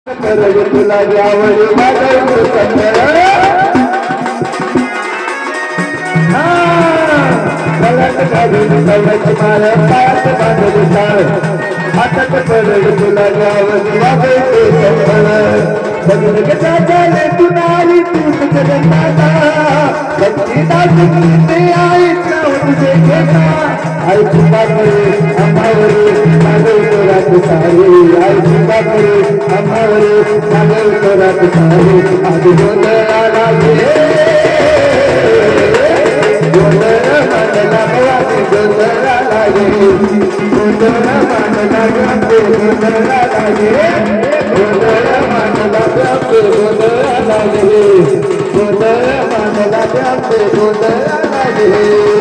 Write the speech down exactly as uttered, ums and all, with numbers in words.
करग तुला द्यावं माझं कंदर कलक घालून कवच मार पायात बांधून टाळ हातात करग तुला द्यावं माझं कंदर बघून कसा झाले तू नारी तू तुझं दादा बच्ची दादी ते आईच नाव तुझे घेता आईची बाकरी अम्मावरी मागव तोरात सारी आईची बाकरी अम्मावरी मागव तोरात सारी आधी गोंधळा लागे गोंधळ मांडला बवासी गोंधळा लागे गोंधळ मांडला गाते गोंधळा लागे गोंधळ मांडला गाते गोंधळा लागे गोंधळ मांडला गाते गोंधळा लागे